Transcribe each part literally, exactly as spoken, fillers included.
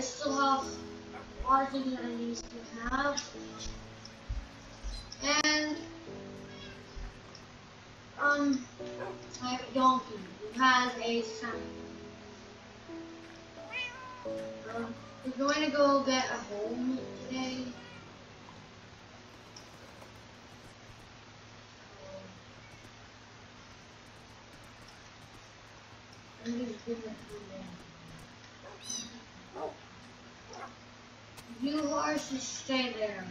I still have a lot of things that I need to have. And um I have a donkey who has a son. Um, we're going to go get a home today. I'm just gonna do that. You are to stay there.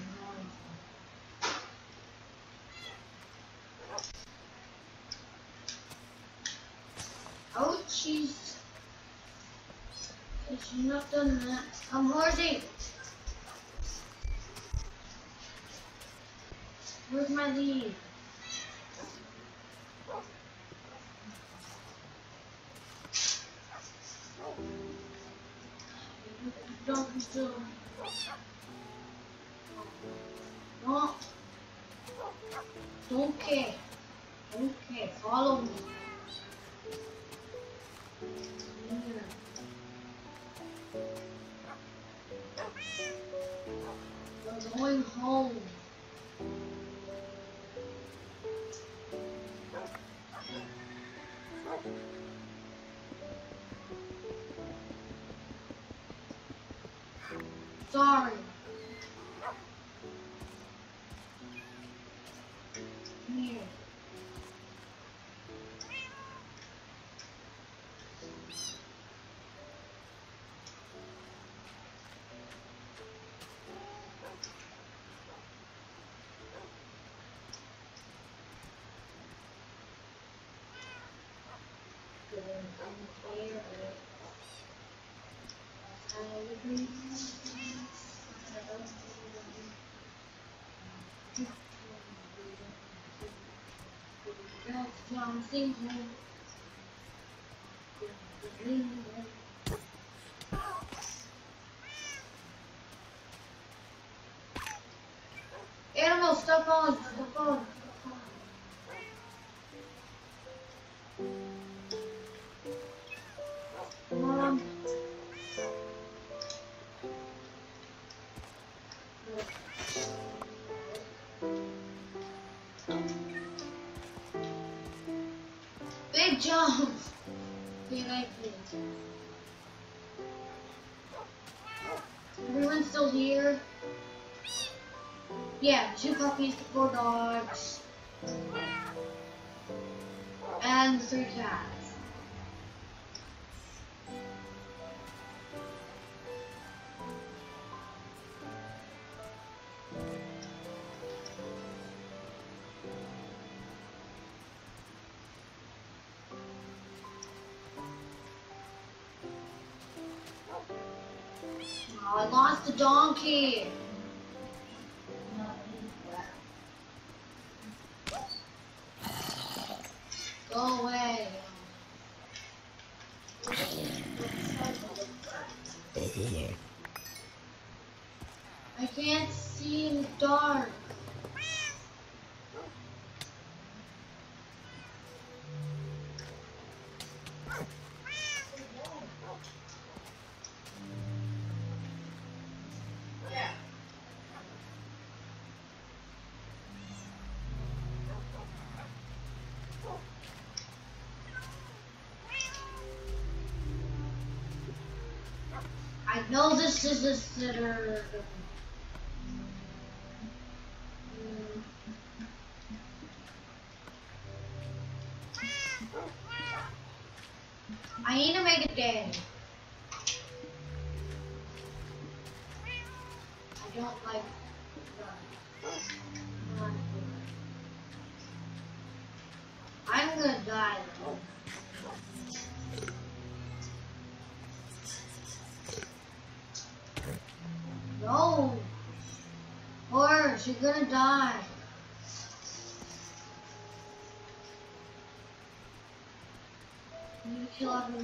Oh, jeez. She's not done that. I'm hoarding. Where's my lead? Don't do. No. Don't care. Don't care. Follow me. Here. We're going home. Sorry. Here. Something Animal, stop on, stop on. Come on. Big jump. Okay, like this. Everyone's still here. Yeah, two puppies, four dogs, and three cats. Oh, I lost the donkey. Go away. I can't see in the dark. I know this is a sitter. I need to make a day. I don't like that. I'm gonna die though. No! Horse, you're gonna die. You need to kill everyone.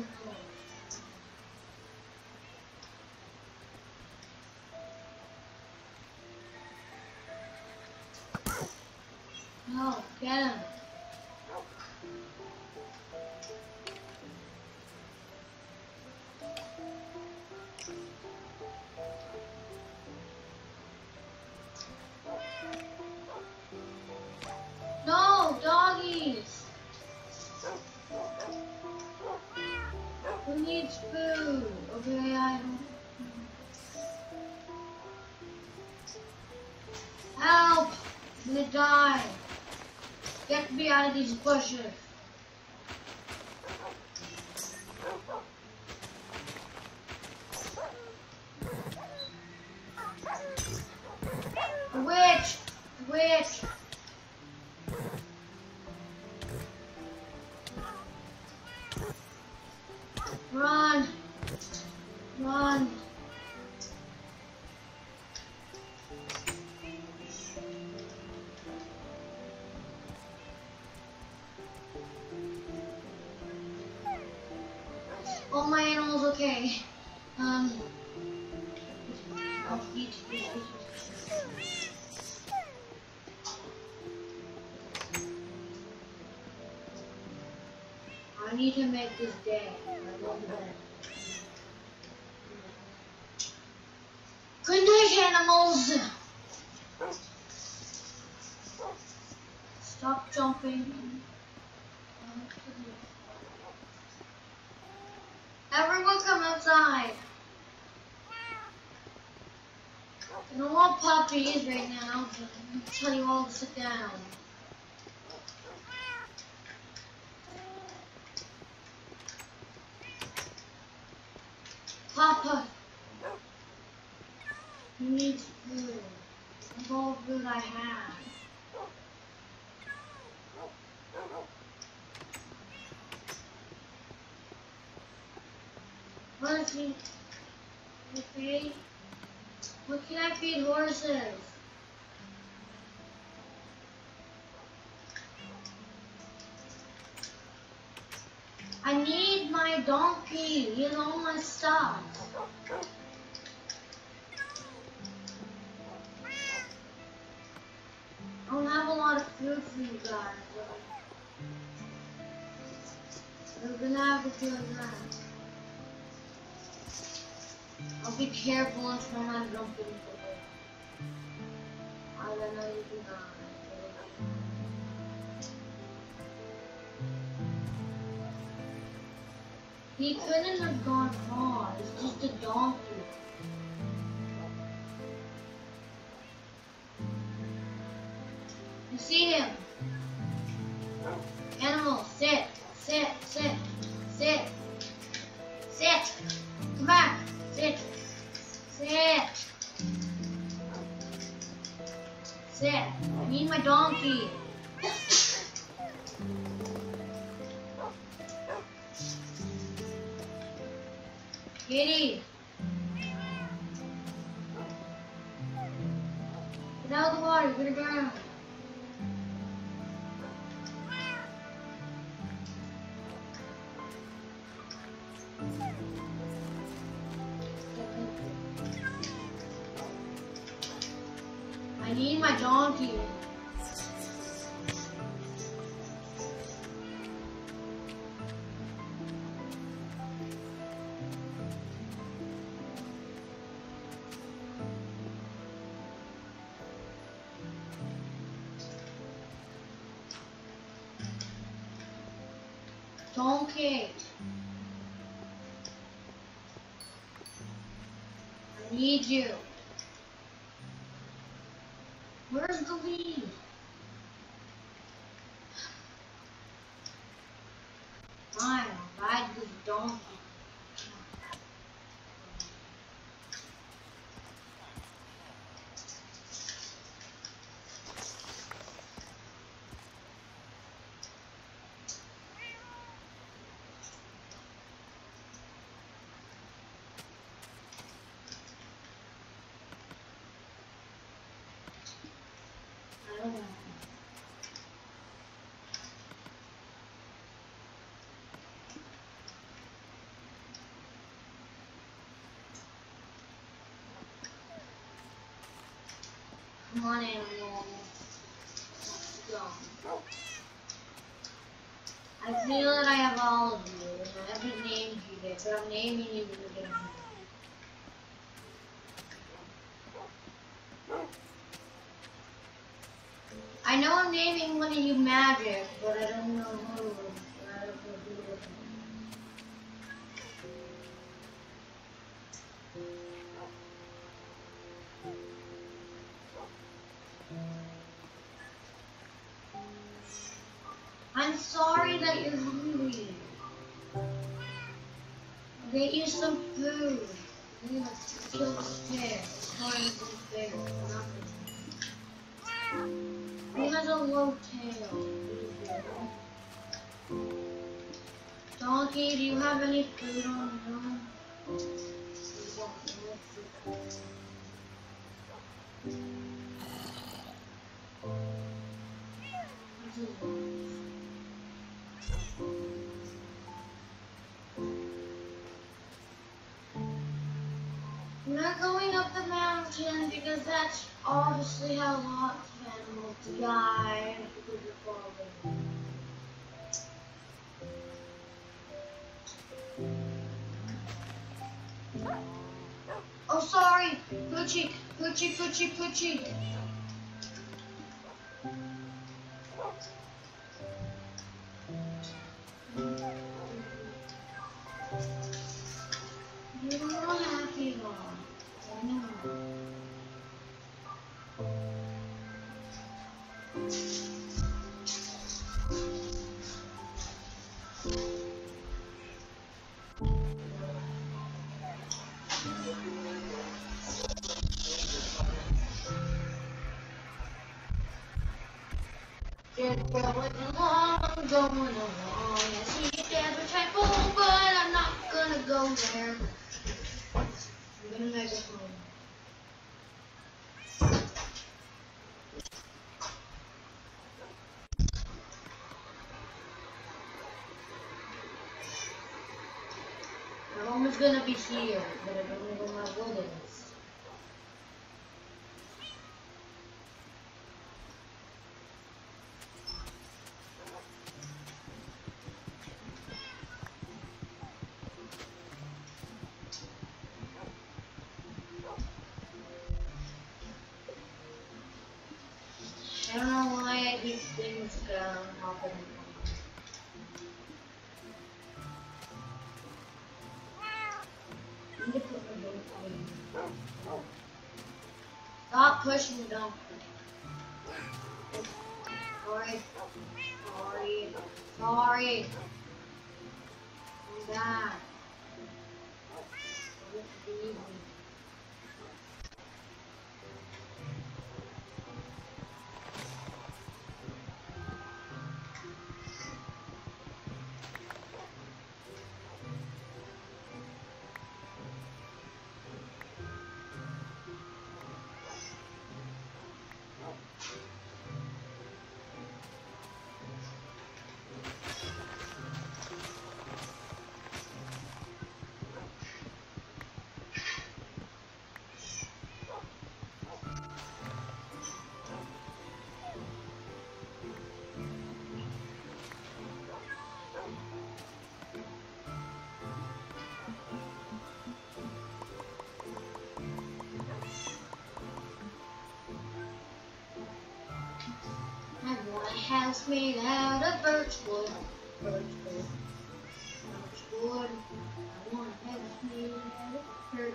No, get him. Okay, I don't. Help! I'm gonna die. Get me out of these bushes. The witch! The witch! Run! Run! All my animals okay. Um. I'll eat, eat, eat. I need to make this day. I love that. Good night, animals! Stop jumping. Everyone come outside. I don't want puppies right now. I'm telling you all to sit down. Papa, you need food. That's all the food I have. What is he? Okay. What can I feed horses? I need my donkey. He has all my stuff. I don't have a lot of food for you guys. We're gonna have to do that. I'll be careful and try not to jump into it. I don't know you do not. He couldn't have gone far. It's just a donkey. You see him? Animal, sit, sit, sit, sit, sit. Come back, sit, sit, sit. I need my donkey. Kitty! Get out of the water, you're gonna drown. I need my donkey. Donkey. I need you. Where's the lead? Fine, I'll ride this donkey. I don't know. Come on, animal. Let's go. I feel that I have all of you, and I haven't named you yet, but I'm naming you again. I know I'm naming one of you Magic, but I don't know who. I don't know who. I'm sorry that you're hungry. I'll get you some food. You know, kill this bear. Time is bear. Nothing. He has a low tail. Donkey, do you have any food on you? We're not going up the mountain because that's obviously how lots of animals die because of falling. Oh, sorry, Poochie, Poochie, Poochie, Poochie. You're not happy, Mom. I know. Just going along, going along. I see there's a temple, but I'm not gonna go there. I'm gonna make it home. My home is gonna be here, but I don't know where my wood is. I don't know why these things um, happen. I need to put my boat away. Stop pushing the dump. Sorry. Sorry. Sorry. I'm bad. Don't believe me. I want a house made out of birch wood. Birch wood. Birch wood. I want a house made out of birch wood.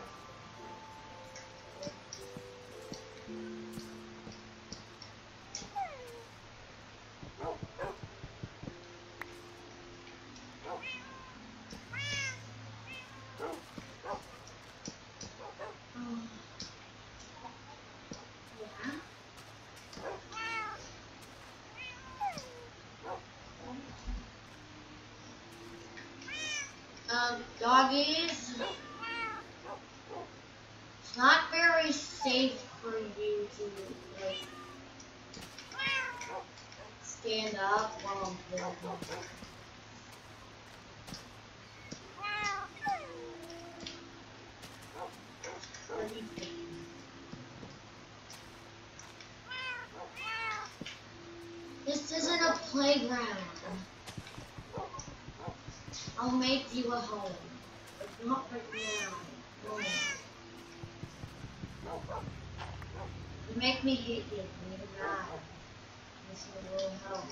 Um, doggies, it's not very safe for you to, like, stand up while I'm filming. What do you think? This isn't a playground. I'll make you a home, but not right now. No. You make me hate you, and you're mad. This will really help.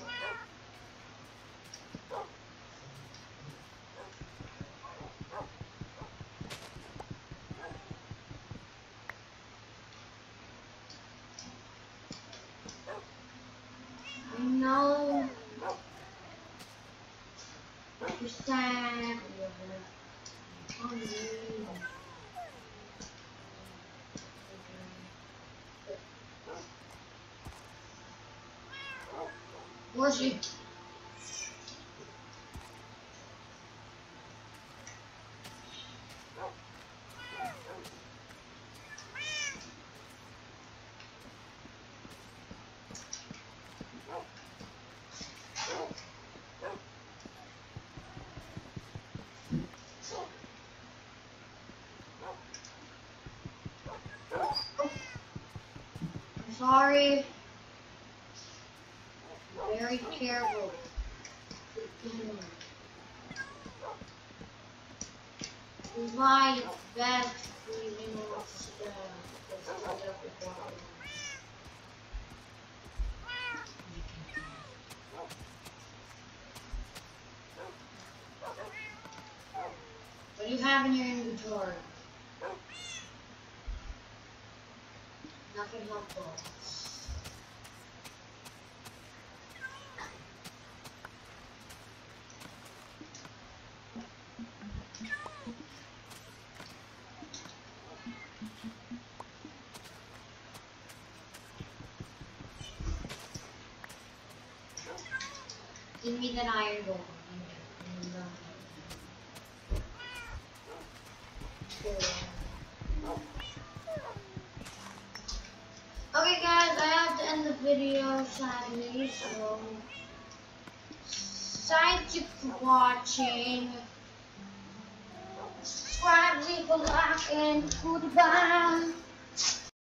I know understand. Where's she? I'm sorry. Very terrible. Why it's best for you know uh, what do you have in your inventory? Nothing helpful. Give me that iron golem. Okay guys, I have to end the video sadly, so thank you for watching. Subscribe, leave a like, and goodbye.